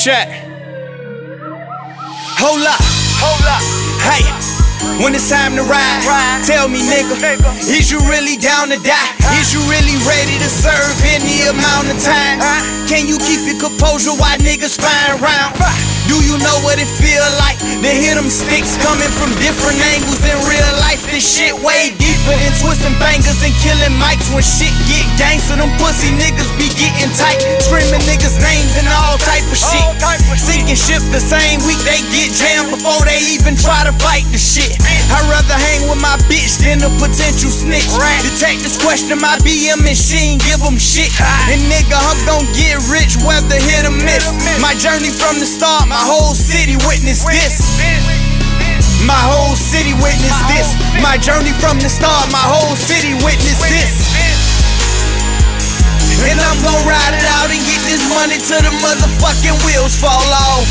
Check. Hold up. Hey, when it's time to ride, tell me, nigga, is you really down to die? Is you really ready to serve any amount of time? Can you keep your composure while niggas spying around? Do you know what it feel like to hear them sticks coming from different angles? In real life, this shit way deeper than twisting bangers and killing mics. When shit get gangster, them pussy niggas be getting tight, screaming niggas' names and all type of shit. Sinking ships the same week they get jammed before they even try to fight the shit. I'd rather hang with my bitch than a potential snitch. Detectives question my BM and she ain't give them shit. And nigga, I'm gon' get rich whether hit or miss. My journey from the start, my whole city witnessed this. My whole city witnessed this. My journey from the start, my whole city witnessed this. And I'm gon' ride it out and get this money till the motherfucking wheels fall off.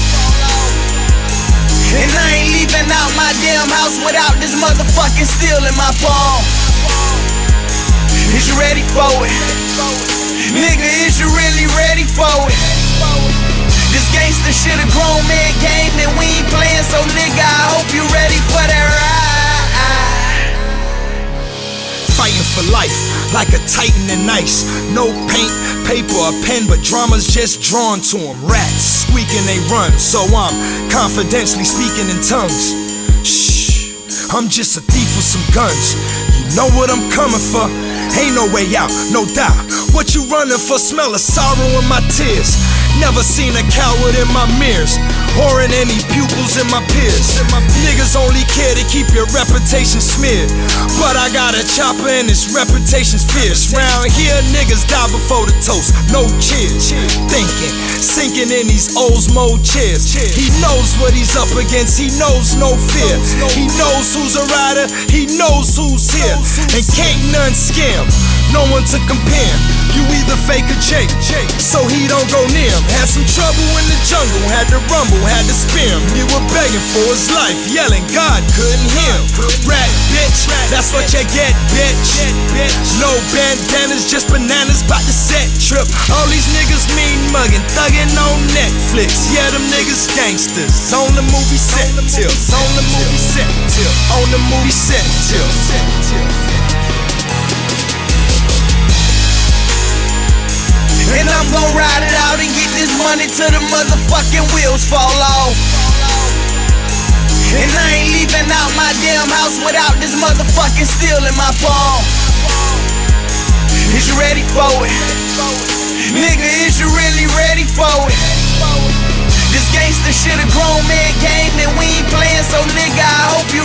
And I ain't leaving out my damn house without this motherfucking steel in my palm. Is you ready for it? Nigga, is you really ready for it? This gangsta shit a grown man game and we ain't playing, so nigga, I hope you ready for that ride. Fighting for life, like a titan in ice. No paint, paper, or pen, but drama's just drawn to them. Rats squeaking they run, so I'm confidentially speaking in tongues. Shh, I'm just a thief with some guns. You know what I'm coming for? Ain't no way out, no doubt. What you running for? Smell of sorrow in my tears. Never seen a coward in my mirrors, or in any pupils in my peers. Niggas only care to keep your reputation smeared, but I got a chopper and its reputation's fierce. Round here, niggas die before the toast, no cheers. Thinking, sinking in these Oldsmo chairs. He knows what he's up against, he knows no fear. He knows who's a rider, he knows who's here. And can't none scam, no one to compare. You either fake or check, so he don't go near him. Had some trouble in the jungle, had to rumble, had to spear him. He was begging for his life, yelling God couldn't hear him. Rat bitch, that's what you get, bitch. No bandanas, just bananas, bout to set trip. All these niggas mean mugging, thugging on Netflix. Yeah, them niggas gangsters. On the movie set till, on the movie set till, on the movie set till. And I'm gon' ride it out and get this money till the motherfucking wheels fall off. And I ain't leaving out my damn house without this motherfucking steel in my palm. Is you ready for it? Nigga, is you really ready for it? This gangsta shit a grown man game and we ain't playing, so nigga, I hope you